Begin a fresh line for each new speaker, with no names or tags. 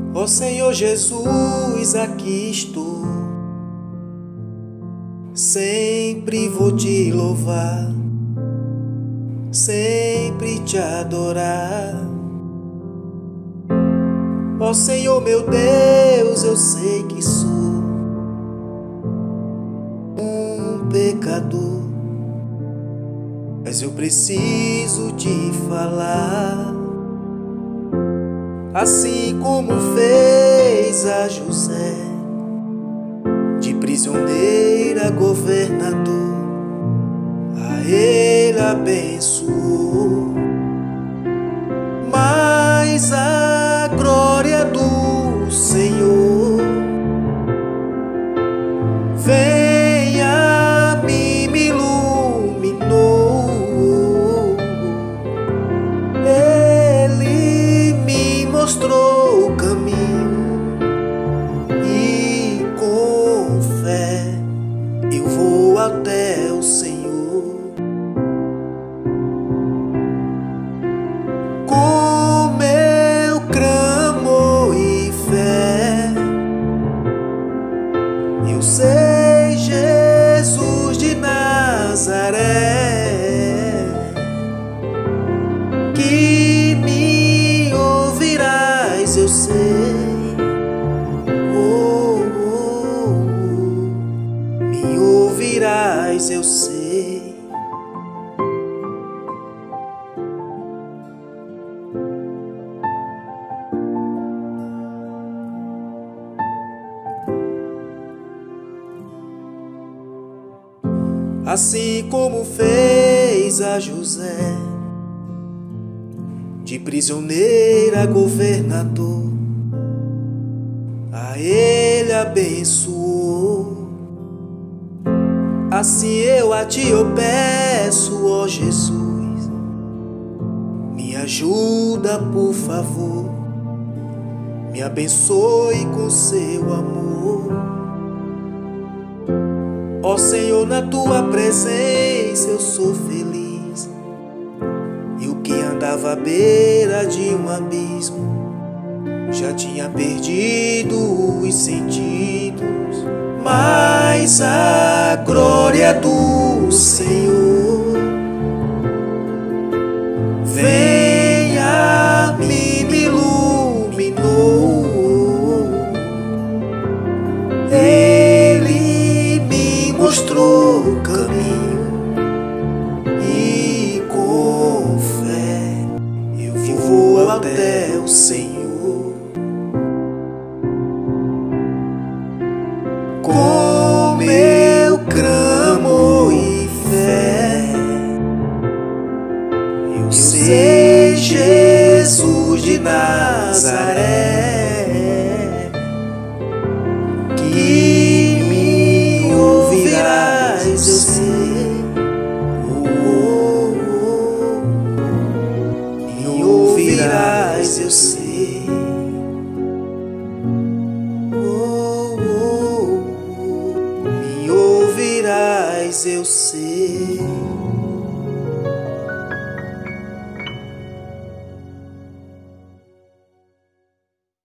Ó Senhor Jesus, aqui estou, sempre vou te louvar, sempre te adorar. Ó Senhor meu Deus, eu sei que sou um pecador, mas eu preciso te falar, assim como fez a José, de prisioneiro a governador, a ele abençoou. Mas a glória do Senhor vem a mim, me iluminou. Ele me mostrou o caminho e com fé eu vou até o Senhor. Com meu clamor e fé, eu sei, Jesus de Nazaré, que me ouvirás, eu sei. Oh, oh, oh, me ouvirás, eu sei. Assim como fez a José, de prisioneiro a governador, a ele abençoou. Assim eu a ti eu peço, ó Jesus, me ajuda por favor, me abençoe com seu amor. Ó Senhor, na tua presença eu sou feliz. Eu que andava à beira de um abismo, já tinha perdido os sentidos. Mas a glória do Senhor vem a mim, me iluminou. Mostrou o caminho e com fé eu vou até o Senhor. Com meu clamor e fé, eu sei, Jesus de Nazaré, que eu sei. Oh, oh, oh, me ouvirás, eu sei. Oh, oh, oh, me ouvirás, eu sei.